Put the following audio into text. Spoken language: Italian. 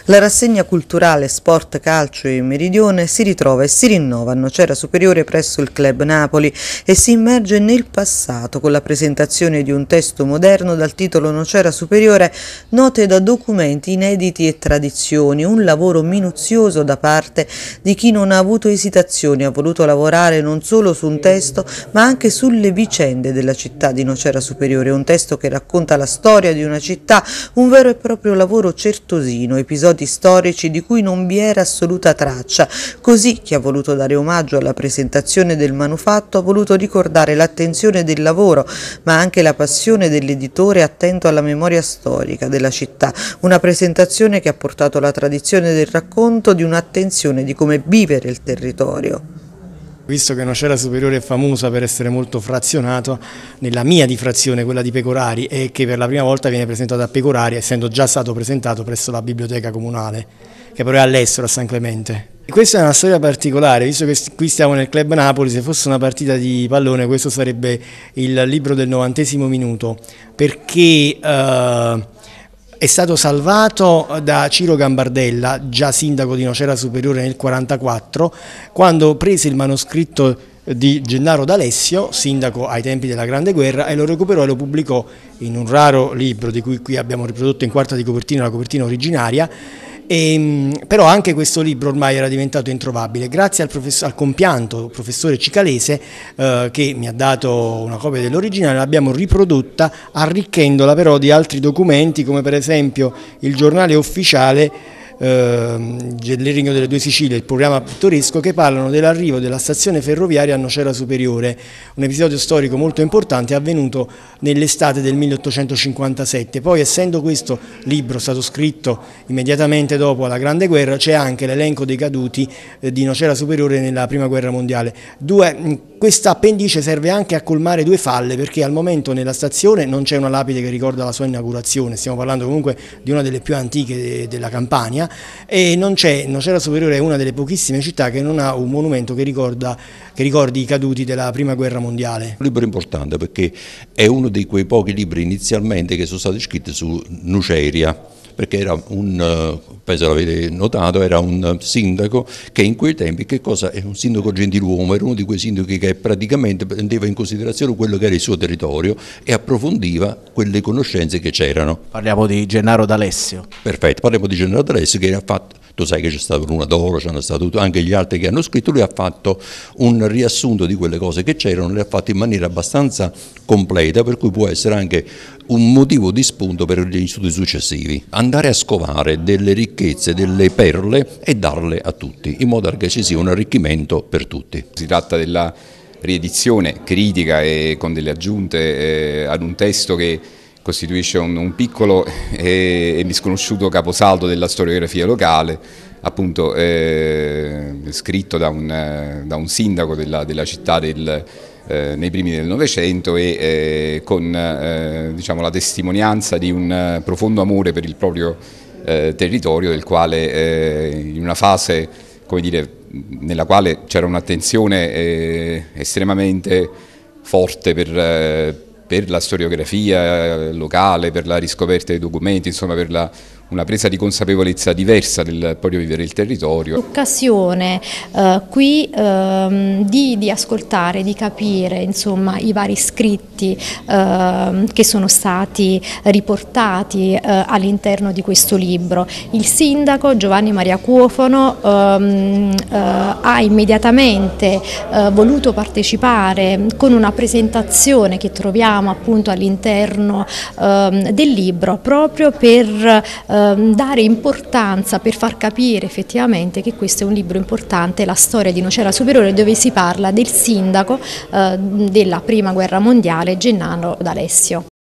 La rassegna culturale Sport, Calcio e Meridione si ritrova e si rinnova a Nocera Superiore presso il Club Napoli e si immerge nel passato con la presentazione di un testo moderno dal titolo Nocera Superiore, note da documenti inediti e tradizioni, un lavoro minuzioso da parte di chi non ha avuto esitazioni, ha voluto lavorare non solo su un testo ma anche sulle vicende della città di Nocera Superiore, un testo che racconta la storia di una città, un vero e proprio lavoro certosino, episodi storici di cui non vi era assoluta traccia. Così chi ha voluto dare omaggio alla presentazione del manufatto ha voluto ricordare l'attenzione del lavoro, ma anche la passione dell'editore attento alla memoria storica della città, una presentazione che ha portato la tradizione del racconto di un'attenzione di come vivere il territorio. Visto che Nocera Superiore è famosa per essere molto frazionato, nella mia di frazione, quella di Pecorari, e che per la prima volta viene presentato a Pecorari, essendo già stato presentato presso la biblioteca comunale, che però è all'estero a San Clemente. E questa è una storia particolare, visto che qui stiamo nel Club Napoli, se fosse una partita di pallone questo sarebbe il libro del 90° minuto, perché è stato salvato da Ciro Gambardella, già sindaco di Nocera Superiore nel 1944, quando prese il manoscritto di Gennaro D'Alessio, sindaco ai tempi della Grande Guerra, e lo recuperò e lo pubblicò in un raro libro di cui qui abbiamo riprodotto in quarta di copertina la copertina originaria. Però anche questo libro ormai era diventato introvabile. Grazie al compianto professore Cicalese che mi ha dato una copia dell'originale, l'abbiamo riprodotta arricchendola però di altri documenti, come per esempio il giornale ufficiale L'Eringo delle Due Sicilie, il programma pittoresco, che parlano dell'arrivo della stazione ferroviaria a Nocera Superiore, un episodio storico molto importante avvenuto nell'estate del 1857. Poi, essendo questo libro stato scritto immediatamente dopo la Grande Guerra, c'è anche l'elenco dei caduti di Nocera Superiore nella Prima Guerra Mondiale. Questa appendice serve anche a colmare due falle, perché al momento nella stazione non c'è una lapide che ricorda la sua inaugurazione, stiamo parlando comunque di una delle più antiche della Campania, e non c'è, Nocera Superiore è una delle pochissime città che non ha un monumento che ricordi i caduti della Prima Guerra Mondiale. Un libro importante perché è uno di quei pochi libri inizialmente che sono stati scritti su Nuceria, perché era penso l'avete notato, era un sindaco che in quei tempi, è un sindaco gentiluomo, era uno di quei sindaci che praticamente prendeva in considerazione quello che era il suo territorio e approfondiva quelle conoscenze che c'erano. Parliamo di Gennaro D'Alessio. Perfetto, parliamo di Gennaro D'Alessio che ha fatto, tu sai che c'è stato Luna d'Oro, c'hanno stato anche gli altri che hanno scritto, lui ha fatto un riassunto di quelle cose che c'erano, le ha fatte in maniera abbastanza completa, per cui può essere anche un motivo di spunto per gli studi successivi. Andare a scovare delle ricchezze, delle perle e darle a tutti, in modo che ci sia un arricchimento per tutti. Si tratta della riedizione critica e con delle aggiunte ad un testo che costituisce un piccolo e misconosciuto caposaldo della storiografia locale, appunto scritto da un sindaco della città nei primi del Novecento e con diciamo, la testimonianza di un profondo amore per il proprio territorio, del quale in una fase, come dire, nella quale c'era un'attenzione estremamente forte per la storiografia locale, per la riscoperta dei documenti, insomma per una presa di consapevolezza diversa del proprio vivere il territorio. L'occasione qui di ascoltare, di capire insomma i vari scritti che sono stati riportati all'interno di questo libro. Il sindaco Giovanni Maria Cuofono ha immediatamente voluto partecipare con una presentazione che troviamo appunto all'interno del libro, proprio per dare importanza, per far capire effettivamente che questo è un libro importante, la storia di Nocera Superiore, dove si parla del sindaco della Prima Guerra Mondiale, Gennaro D'Alessio.